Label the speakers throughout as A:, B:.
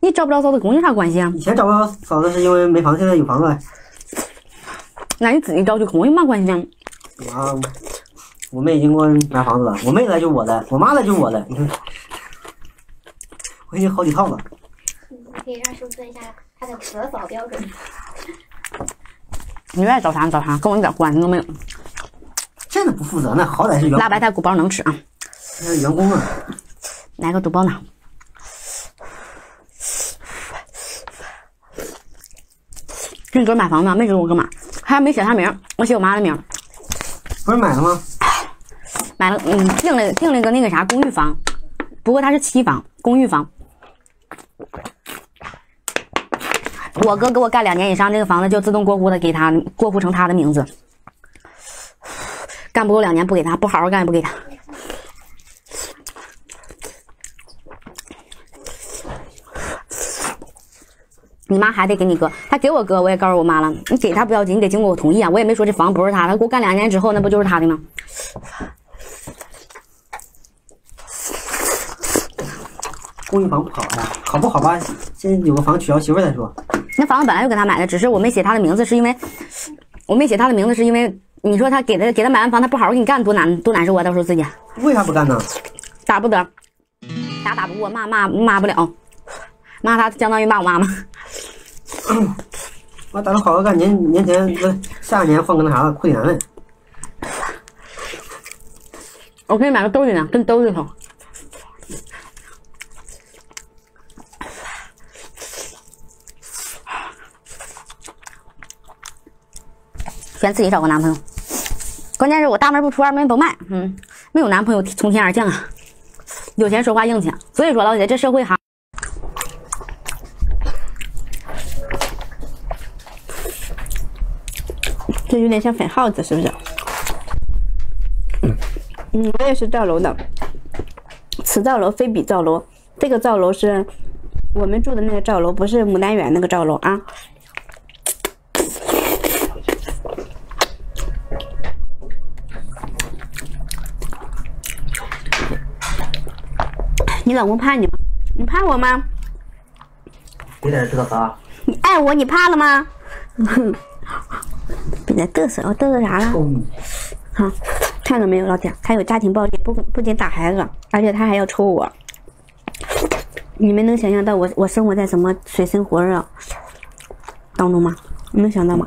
A: 你找不着嫂子跟我有啥关系啊？
B: 以前找不着嫂子是因为没房，现在有房子了。
A: 那你自己找就跟我有嘛关系啊？
B: 啊，我妹已经给我买房子了，我妹来就我的，我妈来就我的，你看，我已经好几套了。
C: 你可以让师傅问一下他的合嫂标准。
A: 你愿意找啥找啥，跟我一点关系都没有。
B: 真的不负责，那好歹是员工。
A: 辣白菜骨包能吃啊？
B: 那是员工啊。
A: 来个肚包呢？你哥买房子没给我干嘛？还没写他名，我写我妈的名。
B: 不是买了吗？
A: 买了，订了个那个啥公寓房，不过它是期房，公寓房。我哥给我干2年以上，这个房子就自动过户的给他过户成他的名字。干不够2年不给他，不好好干也不给他。你妈还得给你哥，他给我哥，我也告诉我妈了，你给他不要紧，你得经过我同意啊，我也没说这房不是他的，给我干2年之后，那不就是他的吗？
B: 公寓房不好呀，好不好吧？先有个房娶着媳妇再说。
A: 那房子本来就给他买的，只是我没写他的名字，是因为你说他给他买完房，他不好好给你干，多难受啊！到时候自己
B: 为啥不干呢？
A: 打不得，打不过，骂不了，骂他相当于骂我妈妈。
B: 我打算好好干，年前下年放个那啥了，库里南了。
A: 我可以买个兜里呢，跟兜里头。选自己找个男朋友，关键是我大门不出二门不迈，没有男朋友从天而降啊，有钱说话硬气，所以说老姐这社会哈。
D: 这有点像粉耗子，是不是？我也是造楼的，此造楼非彼造楼。这个造楼是我们住的那个造楼，不是牡丹园那个造楼啊。你老公怕你吗？你怕我吗？
B: 别在这知道啥？
D: 你爱我，你怕了吗？别在嘚瑟，我嘚瑟啥了？好，看到没有，老铁，他有家庭暴力，不仅打孩子，而且他还要抽我。你们能想象到我生活在什么水深火热当中吗？你能想到吗？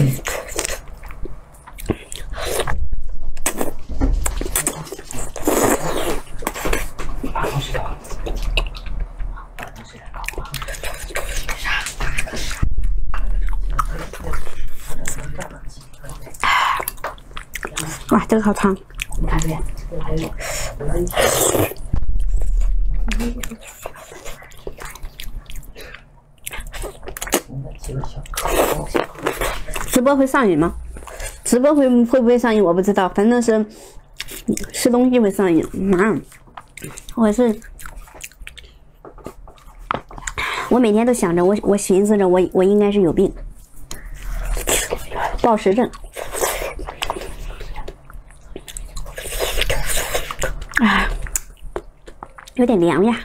D: 哇，这个好烫！你看这边，还有。直播会上瘾吗？直播会不会上瘾？我不知道，反正是吃东西会上瘾。我每天都想着，我寻思着我应该是有病，暴食症。有点凉呀。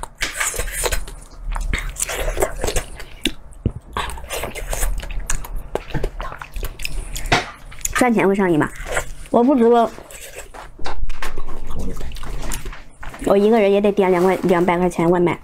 D: 赚钱会上瘾吗？我不直播，我一个人也得点200块钱外卖。